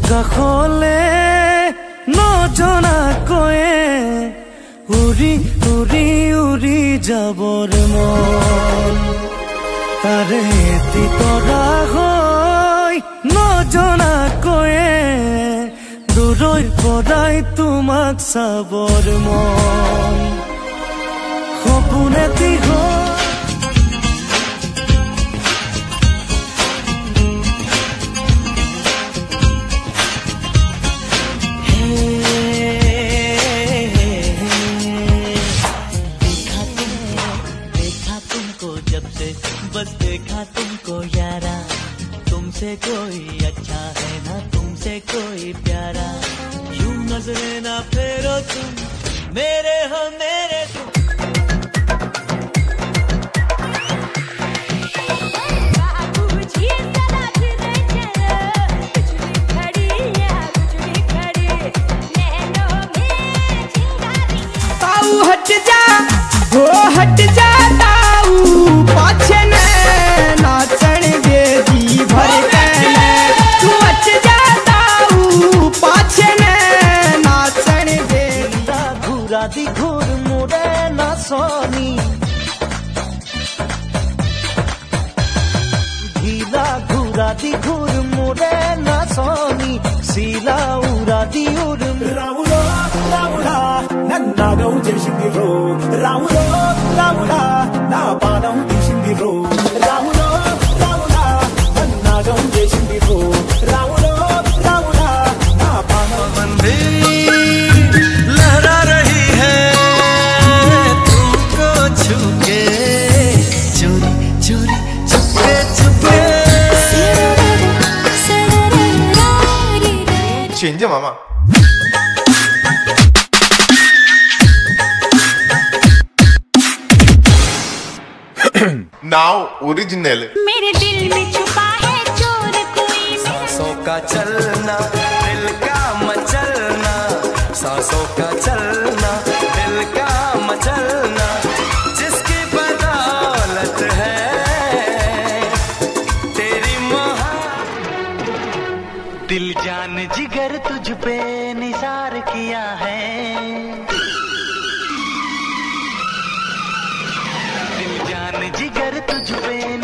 আকাশলে নজনাকৈয়ে উৰি উৰি উৰি যাবৰ মন তাৰে এটি তৰা হৈ নজনাকৈয়ে দূৰৈৰ পৰাই তোমাক চাবৰ মন সপোন এটি बस देखा तुमको यारा तुमसे कोई अच्छा है ना तुमसे कोई प्यारा यूं नजरे ना फेरो तुम मेरे हो मेरे तुम हट जा हो हट जा ताऊ पाछे ने नाचण दे दी भर के तू हट जा ताऊ पाछे ने नाचण दे घूरा दी घूर मुड़े ना सोनी ढीला घूरा दी घूर मुड़े ना सोनी सीला उरा दी उर राउला राउला नन्ना गौ जेशिंगिरो राउला राउला ना पानौ दिशिंगिरो राउला राउला नन्ना गौ जेशिंगिरो राउला राउला ना पानौ मंदिर लहरा रही है तुमको छूके चोरी चोरी छुपके छुपके 请进妈妈。Now original मेरे दिल में छुपा है चोर कोई सांसों का चलना दिल का मचलना सांसों का चलना दिल का मचलना जिसकी बदौलत है तेरी दिल जान जिगर तुझ पे निसार किया है दिल जान जिगर तुझ पे